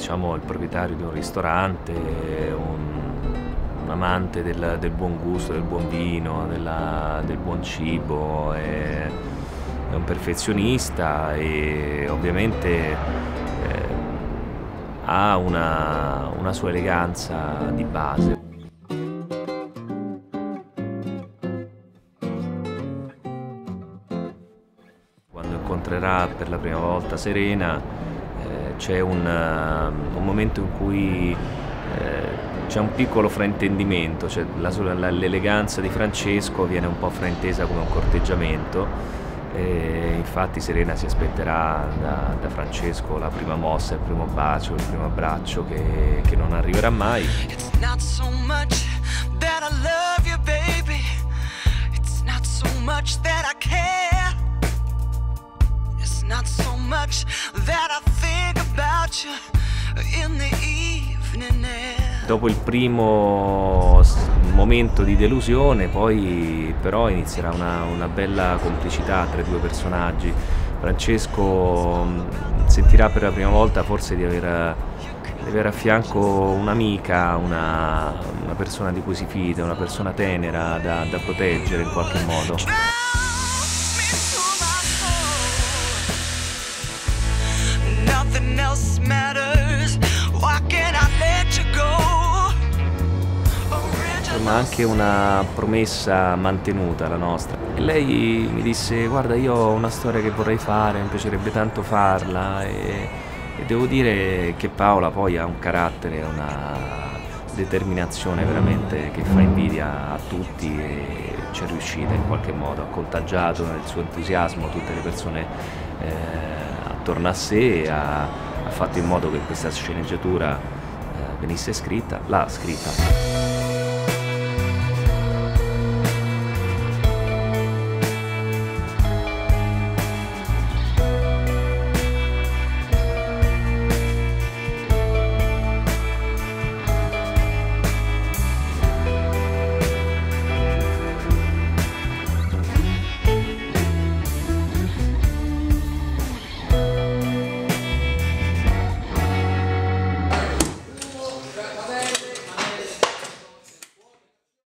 diciamo, il proprietario di un ristorante, un amante del buon gusto, del buon vino, del buon cibo, è un perfezionista e ovviamente ha una sua eleganza di base. Quando incontrerà per la prima volta Serena c'è un momento in cui c'è un piccolo fraintendimento, cioè l'eleganza di Francesco viene un po' fraintesa come un corteggiamento. E infatti Serena si aspetterà da Francesco la prima mossa, il primo bacio, il primo abbraccio che non arriverà mai. It's not so much that I love you, baby. It's not so much that I care. It's not so much that I think about you in the evening air. Dopo il primo momento di delusione, poi però inizierà una bella complicità tra i due personaggi. Francesco sentirà per la prima volta forse di avere a fianco un'amica, una persona di cui si fida, una persona tenera da proteggere in qualche modo. Nothing else matters. Why can't I let you go? Ma anche una promessa mantenuta la nostra. E lei mi disse: guarda, io ho una storia che vorrei fare, mi piacerebbe tanto farla e devo dire che Paola poi ha un carattere, una determinazione veramente che fa invidia a tutti e ci è riuscita in qualche modo, ha contagiato nel suo entusiasmo tutte le persone attorno a sé e ha fatto in modo che questa sceneggiatura venisse scritta, l'ha scritta.